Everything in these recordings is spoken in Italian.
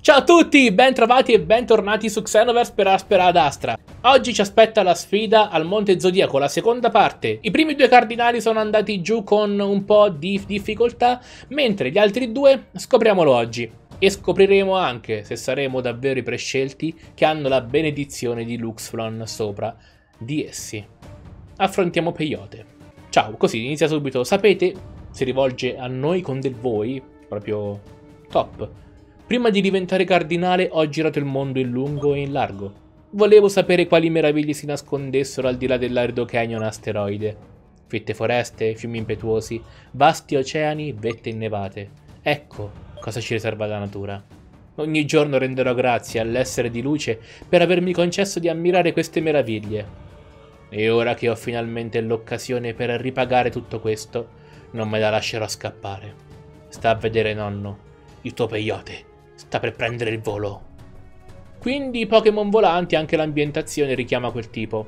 Ciao a tutti, ben trovati e bentornati su Xenoverse per Aspera ad Astra. Oggi ci aspetta la sfida al Monte Zodiaco, la seconda parte. I primi due cardinali sono andati giù con un po' di difficoltà, mentre gli altri due scopriamolo oggi. E scopriremo anche se saremo davvero i prescelti che hanno la benedizione di Luxflon sopra di essi. Affrontiamo Peyote. Ciao, così inizia subito. Sapete, si rivolge a noi con del voi, proprio top. Prima di diventare cardinale ho girato il mondo in lungo e in largo. Volevo sapere quali meraviglie si nascondessero al di là dell'arido canyon asteroide. Fitte foreste, fiumi impetuosi, vasti oceani, vette innevate. Ecco cosa ci riserva la natura. Ogni giorno renderò grazie all'essere di luce per avermi concesso di ammirare queste meraviglie. E ora che ho finalmente l'occasione per ripagare tutto questo, non me la lascerò scappare. Sta a vedere, nonno, il tuo Peyote sta per prendere il volo. Quindi Pokémon volanti, anche l'ambientazione richiama quel tipo.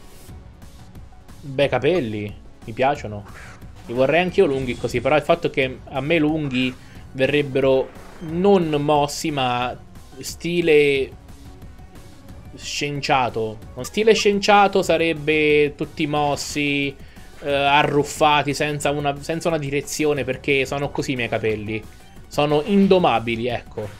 Bei capelli, mi piacciono. Li vorrei anche io lunghi così, però il fatto che a me lunghi verrebbero non mossi, ma stile scienziato. Con stile scienziato sarebbe tutti mossi, arruffati, senza una direzione, perché sono così i miei capelli. Sono indomabili, ecco.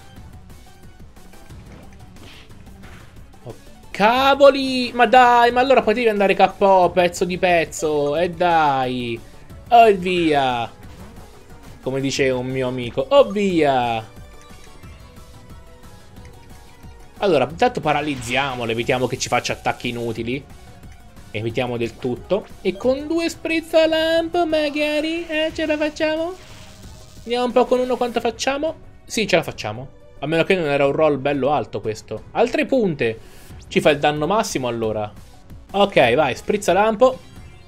Oh, cavoli! Ma dai, ma allora potevi andare KO pezzo di pezzo. E dai. Oh via. Come dice un mio amico. Oh via. Allora, intanto paralizziamolo. Evitiamo che ci faccia attacchi inutili. Evitiamo del tutto. E con due sprizzalampo magari. Ce la facciamo? Andiamo un po' con uno, quanto facciamo? Sì, ce la facciamo. A meno che non era un roll bello alto questo. Altre punte. Ci fa il danno massimo allora. Ok, vai, sprizza lampo.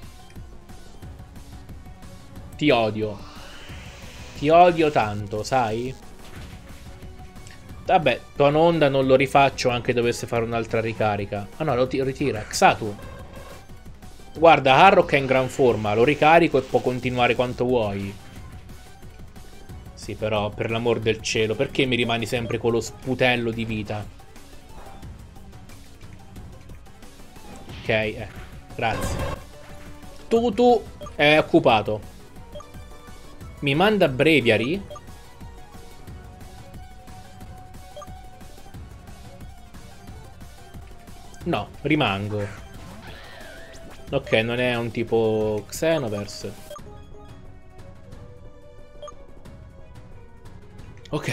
Ti odio. Ti odio tanto, sai? Vabbè, tua onda non lo rifaccio anche dovesse fare un'altra ricarica. Ah no, lo ritira. Xatu. Guarda, Harrock è in gran forma. Lo ricarico e può continuare quanto vuoi. Sì, però, per l'amor del cielo, perché mi rimani sempre con lo sputello di vita? Ok, grazie. Tu è occupato. Mi manda Breviary? No, rimango. Ok, non è un tipo Xenoverse. Ok.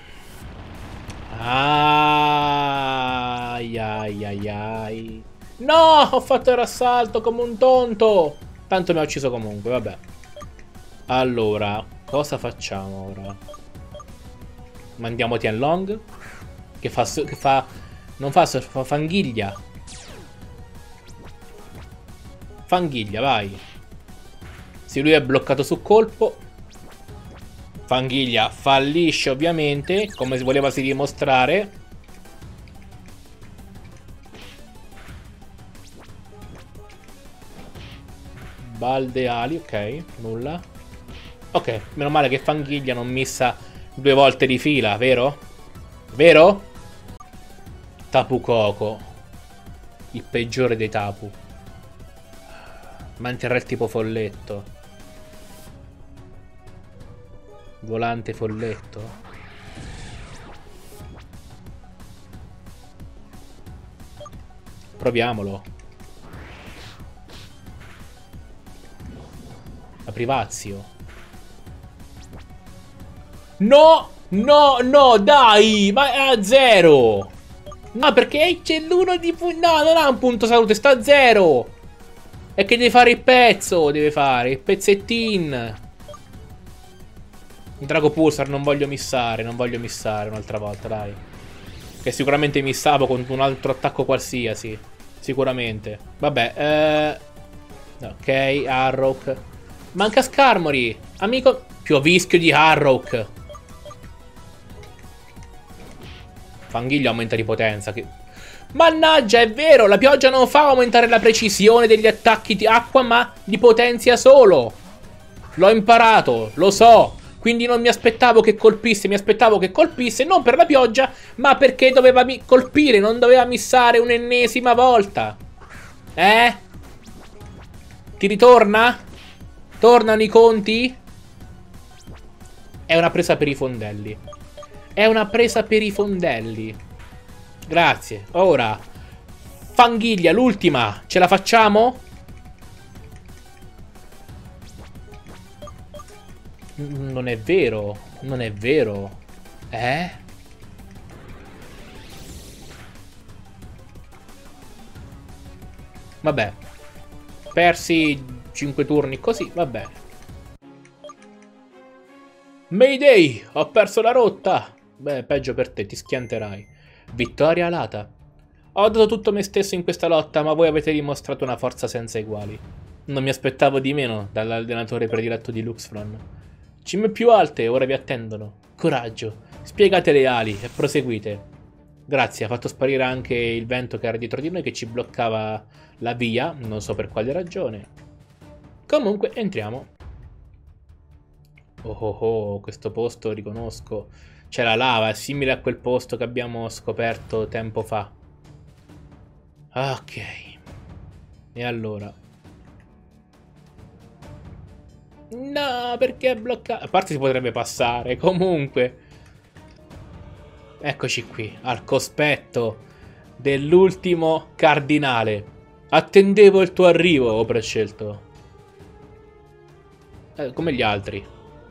Ai ai ai ai. No, ho fatto il rassalto come un tonto. Tanto mi ha ucciso comunque, vabbè. Allora, cosa facciamo ora? Mandiamo Tianlong. Che fa non fa surf, fa fanghiglia. Fanghiglia, vai. Se lui è bloccato su colpo. Fanghiglia fallisce ovviamente, come si voleva dimostrare. Baldeali, ok, nulla. Ok, meno male che Fanghiglia non missa 2 volte di fila, vero? Vero? Tapu Koko, il peggiore dei Tapu. Manterrà il tipo folletto. Volante folletto. Proviamolo. La Privazio. No! No, no, dai! Ma è a 0! No, perché c'è l'uno di... No, non ha un punto salute, sta a 0! È che deve fare il pezzo, deve fare il pezzettin. Il Drago Pulsar non voglio missare un'altra volta, dai. Che sicuramente missavo con un altro attacco qualsiasi. Sicuramente. Vabbè, ok, Harrock. Manca Skarmory, amico. Piovischio di Harrock. Fanghiglia aumenta di potenza. Mannaggia, è vero, la pioggia non fa aumentare la precisione degli attacchi di acqua, ma li potenzia solo. L'ho imparato, lo so. Quindi non mi aspettavo che colpisse, mi aspettavo che colpisse non per la pioggia, ma perché doveva colpire, non doveva missare un'ennesima volta. Ti ritorna? Tornano i conti? È una presa per i fondelli. È una presa per i fondelli. Grazie. Ora, Fanghiglia, l'ultima. Ce la facciamo? Non è vero. Non è vero. Vabbè. Persi 5 turni così, va bene. Mayday! Ho perso la rotta! Beh, peggio per te, ti schianterai. Vittoria alata. Ho dato tutto me stesso in questa lotta, ma voi avete dimostrato una forza senza eguali. Non mi aspettavo di meno dall'allenatore prediletto di Luxfron. Cime più alte ora vi attendono. Coraggio, spiegate le ali e proseguite. Grazie, ha fatto sparire anche il vento che era dietro di noi che ci bloccava la via, non so per quale ragione. Comunque, entriamo. Oh, questo posto riconosco. C'è la lava, è simile a quel posto che abbiamo scoperto tempo fa. Ok. E allora? No, perché è bloccato? A parte si potrebbe passare, comunque. Eccoci qui, al cospetto dell'ultimo cardinale. Attendevo il tuo arrivo, oh prescelto. Come gli altri.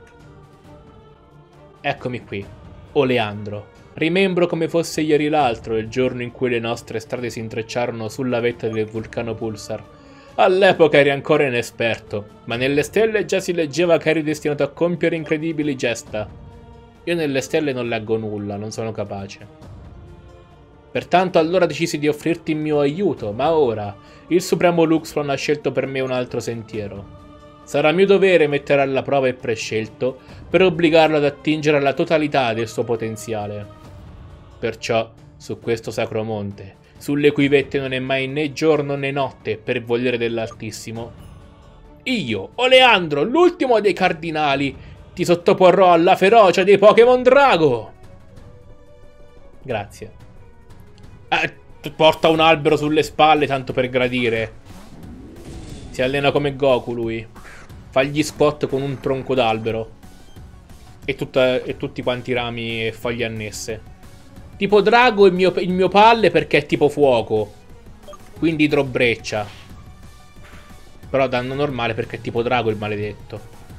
Eccomi qui, Oleandro. Rimembro come fosse ieri l'altro, il giorno in cui le nostre strade si intrecciarono sulla vetta del vulcano Pulsar. All'epoca eri ancora inesperto, ma nelle stelle già si leggeva che eri destinato a compiere incredibili gesta. Io nelle stelle non leggo nulla, non sono capace. Pertanto allora decisi di offrirti il mio aiuto, ma ora il Supremo Luxfron ha scelto per me un altro sentiero. Sarà mio dovere mettere alla prova il prescelto per obbligarlo ad attingere alla totalità del suo potenziale. Perciò, su questo sacro monte, sulle cui vette non è mai né giorno né notte per volere dell'Altissimo, io, Oleandro, l'ultimo dei cardinali, ti sottoporrò alla ferocia dei Pokémon Drago. Grazie. Porta un albero sulle spalle tanto per gradire. Si allena come Goku lui. Fa gli squat con un tronco d'albero. E tutti quanti i rami e foglie annesse. Tipo drago il mio palle perché è tipo fuoco. Quindi idrobreccia. Però danno normale perché è tipo drago il maledetto.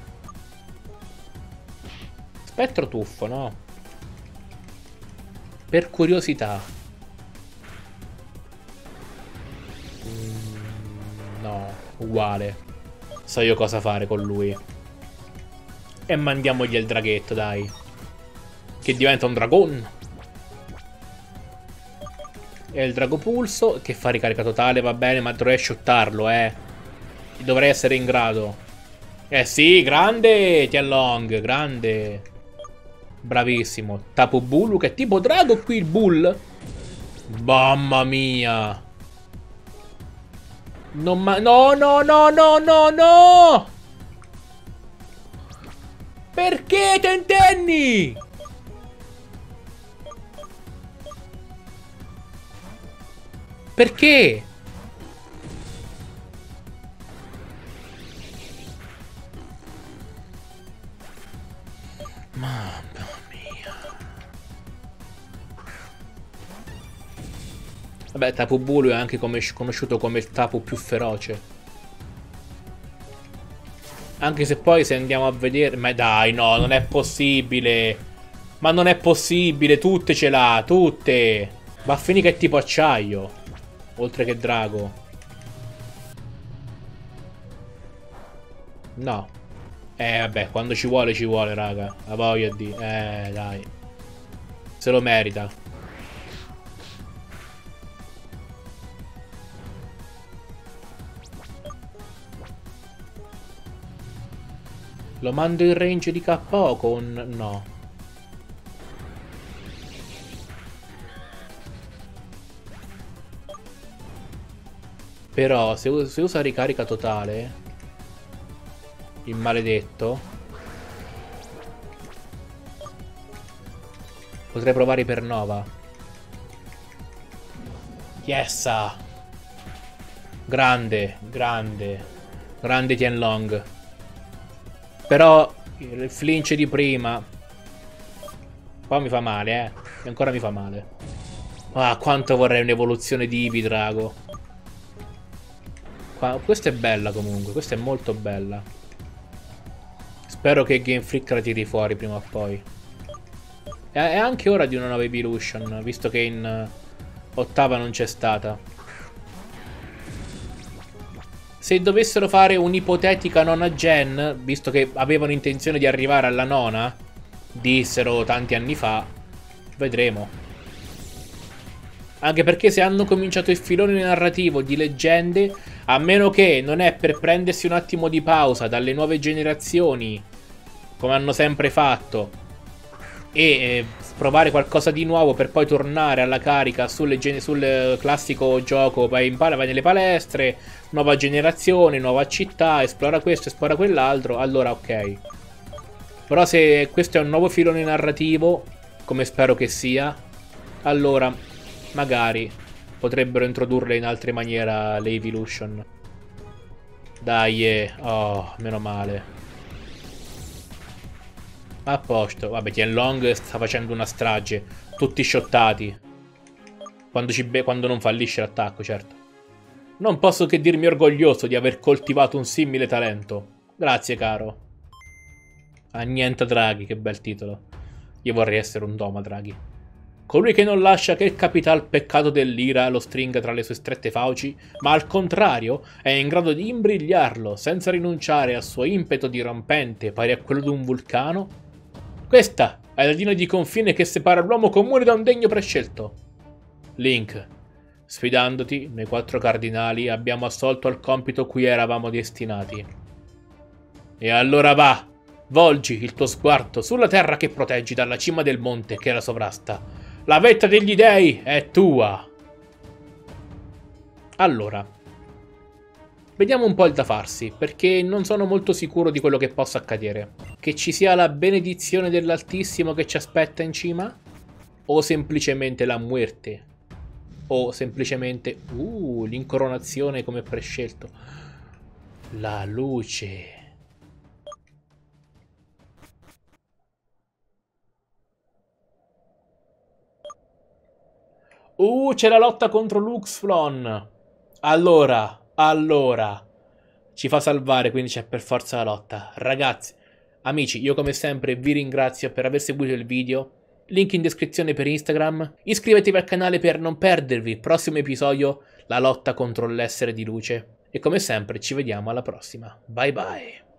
Spettro tuffo, no? Per curiosità. No, uguale. So io cosa fare con lui. E mandiamogli il draghetto, dai. Che diventa un dragon. E il dragopulso che fa ricarica totale, va bene, ma dovrei shottarlo, Dovrei essere in grado. Sì, grande Tianlong, grande. Bravissimo. Tapu Bulu, che è tipo drago qui il bull. Mamma mia. No, no. Perché tentenni? Perché? Mamma mia. Vabbè, Tapu Bulu è anche conosciuto come il Tapu più feroce. Anche se poi se andiamo a vedere... Ma dai, no, non è possibile. Ma non è possibile, tutte ce l'ha, tutte. Va a finire che è tipo acciaio. Oltre che drago. No. Vabbè, quando ci vuole, raga. La voglia di... dai. Se lo merita. Lo mando in range di KO con... no. Però se usa ricarica totale... il maledetto... Potrei provare Ipernova. Yes! Grande, grande. Grande Tianlong. Però il flinch di prima. Poi mi fa male, E ancora mi fa male. Ah, quanto vorrei un'evoluzione di Eevee-Drago. Questa è bella comunque. Questa è molto bella. Spero che Game Freak la tiri fuori prima o poi. È anche ora di una nuova Evolution, visto che in ottava non c'è stata. Se dovessero fare un'ipotetica nona gen, visto che avevano intenzione di arrivare alla nona, dissero tanti anni fa, vedremo. Anche perché se hanno cominciato il filone narrativo di leggende, a meno che non è per prendersi un attimo di pausa dalle nuove generazioni, come hanno sempre fatto, e provare qualcosa di nuovo per poi tornare alla carica sul classico gioco, vai nelle palestre, nuova generazione, nuova città, esplora questo, esplora quell'altro, allora ok. Però se questo è un nuovo filone narrativo, come spero che sia, allora magari potrebbero introdurle in altre maniere le Evolution. Dai, oh, meno male. A posto. Vabbè, Tianlong sta facendo una strage. Tutti shottati. Quando non fallisce l'attacco, certo. Non posso che dirmi orgoglioso di aver coltivato un simile talento. Grazie, caro. Niente Draghi, che bel titolo. Io vorrei essere un Doma Draghi. Colui che non lascia che il capital peccato dell'ira lo stringa tra le sue strette fauci, ma al contrario è in grado di imbrigliarlo senza rinunciare al suo impeto dirompente pari a quello di un vulcano. Questa è la linea di confine che separa l'uomo comune da un degno prescelto. Link, sfidandoti, noi 4 cardinali abbiamo assolto al compito cui eravamo destinati. E allora va, volgi il tuo sguardo sulla terra che proteggi dalla cima del monte che la sovrasta. La vetta degli dei è tua. Allora, vediamo un po' il da farsi, perché non sono molto sicuro di quello che possa accadere. Che ci sia la benedizione dell'Altissimo che ci aspetta in cima? O semplicemente la muerte? O semplicemente... l'incoronazione come prescelto. La luce. C'è la lotta contro Luxflon. Allora. Ci fa salvare, quindi c'è per forza la lotta. Ragazzi, amici, io come sempre vi ringrazio per aver seguito il video. Link in descrizione per Instagram. Iscrivetevi al canale per non perdervi il prossimo episodio, la lotta contro l'essere di luce. E come sempre ci vediamo alla prossima. Bye bye.